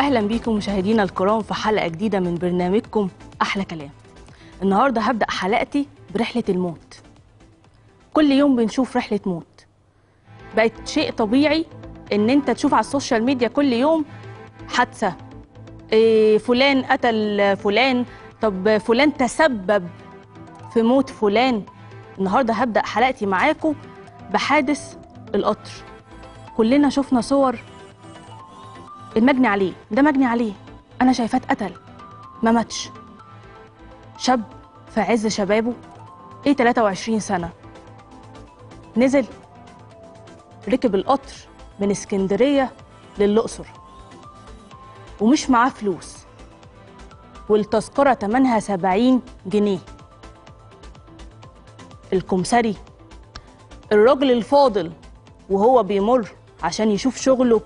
أهلا بيكم مشاهدينا الكرام في حلقة جديدة من برنامجكم أحلى كلام. النهاردة هبدأ حلقتي برحلة الموت. كل يوم بنشوف رحلة موت، بقت شيء طبيعي إن أنت تشوف على السوشيال ميديا كل يوم حادثة، فلان قتل فلان، طب فلان تسبب في موت فلان. النهاردة هبدأ حلقتي معاكم بحادث القطر. كلنا شفنا صور المجني عليه، ده مجني عليه، أنا شايفاه اتقتل ما ماتش. شاب في عز شبابه، 23 سنة، نزل ركب القطر من اسكندرية للأقصر ومش معاه فلوس، والتذكرة تمنها 70 جنيه. الكمساري الراجل الفاضل وهو بيمر عشان يشوف شغله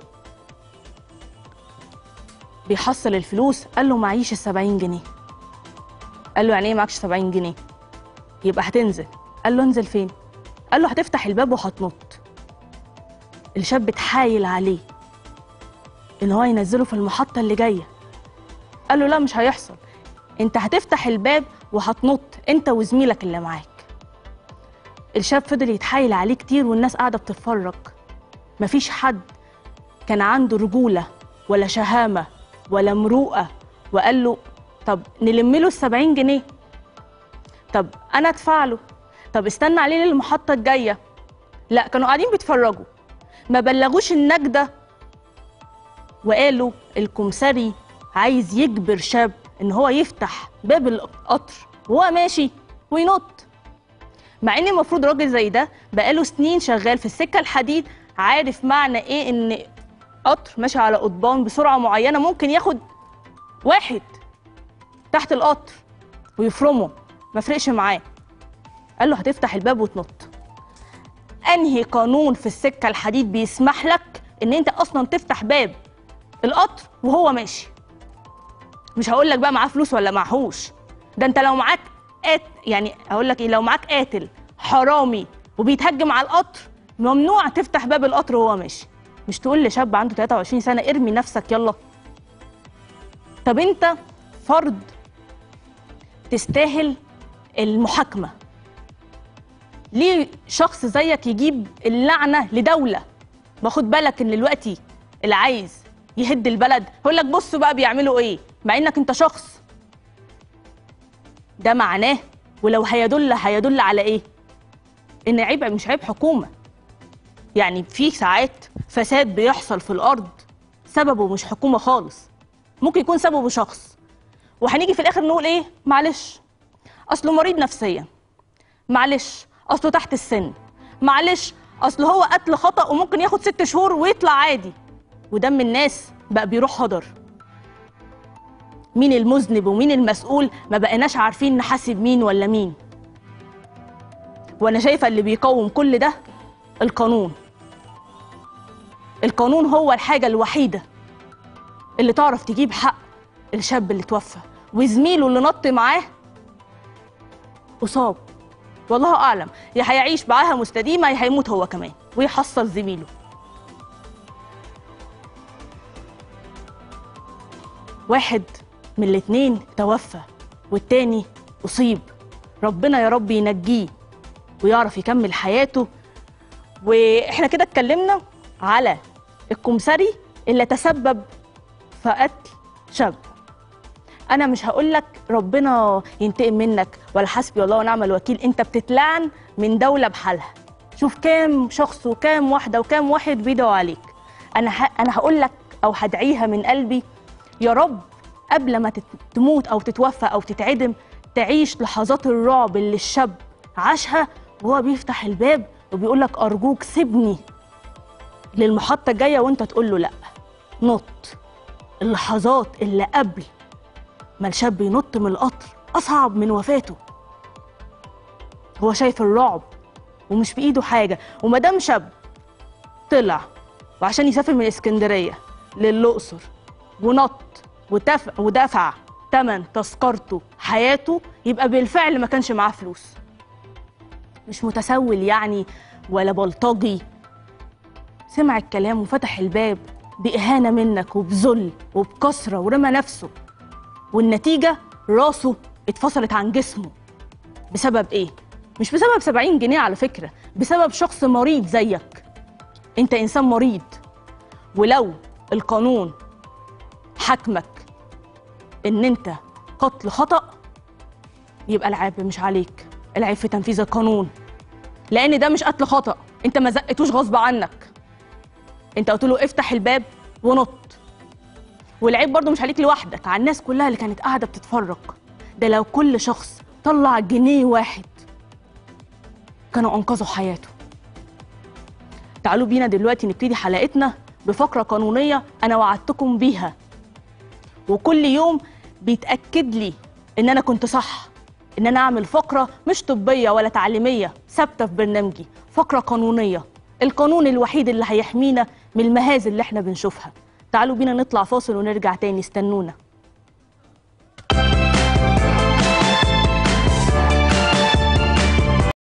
بيحصل الفلوس، قال له معيش ال70 جنيه. قال له يعني ايه معكش 70 جنيه؟ يبقى هتنزل. قال له انزل فين؟ قال له هتفتح الباب وهتنط. الشاب اتحايل عليه ان هو ينزله في المحطة اللي جاية. قال له لا مش هيحصل، انت هتفتح الباب وهتنط انت وزميلك اللي معاك. الشاب فضل يتحايل عليه كتير والناس قاعدة بتتفرج. مفيش حد كان عنده رجولة ولا شهامة ولا مروءة وقال له طب نلم له ال70 جنيه، طب انا ادفع له، طب استنى عليه للمحطة الجاية. لا، كانوا قاعدين بيتفرجوا، ما بلغوش النجدة وقالوا الكمساري عايز يجبر شاب ان هو يفتح باب القطر وهو ماشي وينط، مع ان المفروض راجل زي ده بقاله سنين شغال في السكة الحديد، عارف معنى ايه ان قطر ماشي على قضبان بسرعة معينة ممكن ياخد واحد تحت القطر ويفرمه، ما فرقش معاه. قال له هتفتح الباب وتنط. انهي قانون في السكة الحديد بيسمح لك ان انت اصلا تفتح باب القطر وهو ماشي؟ مش هقول لك بقى معاه فلوس ولا معهوش، ده انت لو معاك يعني هقول لك ايه، لو معاك قاتل حرامي وبيتهجم على القطر ممنوع تفتح باب القطر وهو ماشي. مش تقول لشاب عنده 23 سنة ارمي نفسك يلا؟ طب انت فرد تستاهل المحاكمة، ليه شخص زيك يجيب اللعنة لدولة؟ ما خد بالك ان دلوقتي اللي عايز يهد البلد يقول لك بصوا بقى بيعملوا ايه، مع انك انت شخص. ده معناه ولو هيدل على ايه؟ ان عيب، مش عيب حكومة. يعني في ساعات فساد بيحصل في الارض سببه مش حكومة خالص، ممكن يكون سببه شخص، وهنيجي في الاخر نقول ايه؟ معلش اصله مريض نفسيا، معلش اصله تحت السن، معلش اصله هو قتل خطأ وممكن ياخد 6 شهور ويطلع عادي. ودم الناس بقى بيروح هدر. مين المذنب ومين المسؤول ما بقيناش عارفين نحاسب مين ولا مين. وانا شايفه اللي بيقوم كل ده القانون. القانون هو الحاجه الوحيده اللي تعرف تجيب حق الشاب اللي توفى وزميله اللي نط معاه أصاب، والله أعلم، يا هيعيش معاها مستديمة يا هيموت هو كمان ويحصل زميله. واحد من الاتنين توفى والتاني أصيب، ربنا يا رب ينجيه ويعرف يكمل حياته. وإحنا كده اتكلمنا على الكمساري اللي تسبب في قتل شاب. أنا مش هقولك ربنا ينتقم منك ولا حسبي الله ونعم الوكيل، أنت بتتلعن من دولة بحالها. شوف كام شخص وكام واحدة وكام واحد بيدعوا عليك. أنا هقولك أو هدعيها من قلبي، يا رب قبل ما تموت أو تتوفى أو تتعدم تعيش لحظات الرعب اللي الشاب عاشها وهو بيفتح الباب وبيقولك أرجوك سيبني للمحطة الجاية وأنت تقول له لأ نط. اللحظات اللي قبل ما الشاب ينط من القطر أصعب من وفاته. هو شايف الرعب ومش بإيده حاجة، ومادام شاب طلع وعشان يسافر من اسكندرية للأقصر ونط ودفع تمن تذكرته حياته، يبقى بالفعل ما كانش معاه فلوس، مش متسول يعني ولا بلطجي. سمع الكلام وفتح الباب بإهانة منك وبذل وبكسرة ورمى نفسه، والنتيجة راسه اتفصلت عن جسمه. بسبب ايه؟ مش بسبب 70 جنيه على فكرة، بسبب شخص مريض زيك. انت انسان مريض، ولو القانون حكمك ان انت قتل خطأ يبقى العيب مش عليك، العيب في تنفيذ القانون، لان ده مش قتل خطأ. انت ما زقتوش غصب عنك، انت قلت له افتح الباب ونط. والعيب برضو مش عليك لوحدك، على الناس كلها اللي كانت قاعده بتتفرج. ده لو كل شخص طلع جنيه واحد كانوا انقذوا حياته. تعالوا بينا دلوقتي نبتدي حلقتنا بفقره قانونيه انا وعدتكم بيها، وكل يوم بيتاكد لي ان انا كنت صح، ان انا اعمل فقره مش طبيه ولا تعليميه ثابته في برنامجي، فقره قانونيه، القانون الوحيد اللي هيحمينا من المهازل اللي احنا بنشوفها. تعالوا بينا نطلع فاصل ونرجع تاني، استنونا.